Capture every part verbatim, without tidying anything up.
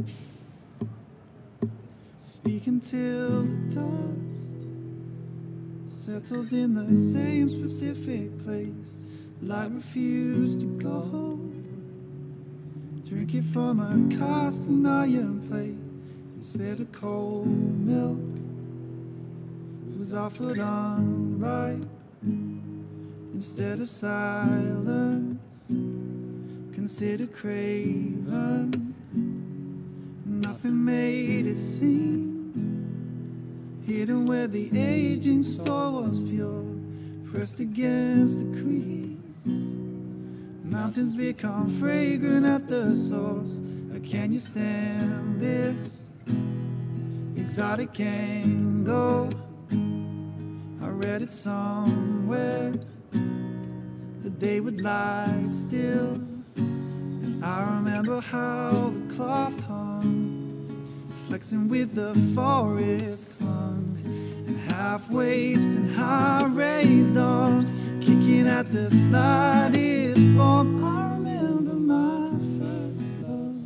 Speak until the dust settles in the same specific place. Light refuse to go. Drink it from a cast and iron plate instead of cold milk. It was offered unripe instead of silence. Considered craven. Nothing made it seem hidden where the aging soul was pure, pressed against the crease. Mountains become fragrant at the source. Or can you stand this exotic angle? I read it somewhere that they would lie still. And I remember how the cloth hung, flexing with the forest clung, and half-waist and high-raised arms, kicking at the slightest form. I remember my first love.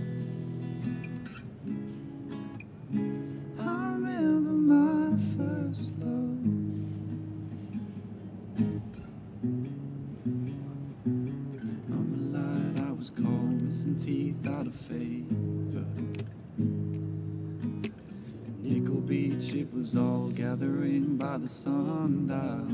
I remember my first love. I'm a light, I was cold, missing teeth out of favor. Nickel Beach, it was all gathering by the sundial.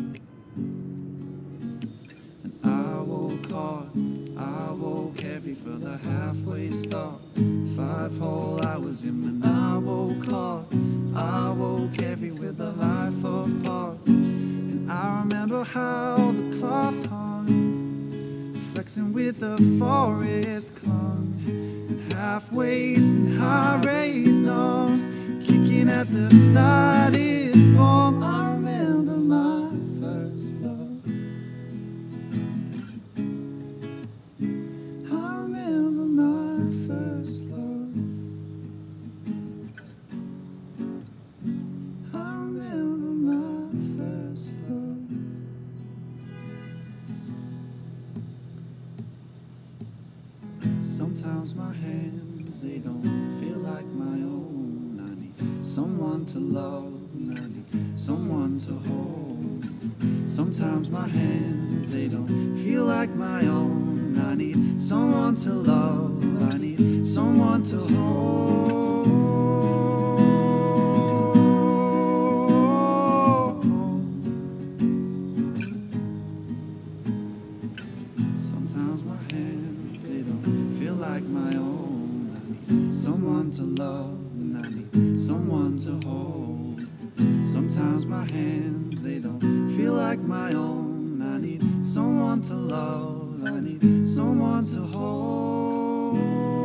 And I woke hard, I woke heavy for the halfway stop. Five whole hours in when I woke hard, I woke heavy with a life of parts. And I remember how the cloth hung, flexing with the forest clung, and half-waist and high-raised arms, kicking at the slightest form. I remember my first love. I remember my first love. I remember my first love. Sometimes my hands, they don't feel like my own. I need someone to love, and I need someone to hold. Sometimes my hands, they don't feel like my own. I need someone to love, I need someone to hold. Sometimes my hands, they don't feel like my own. I need someone to love, and I need someone to hold. Sometimes my hands, they don't feel like my own. I need someone to love, I need someone to hold.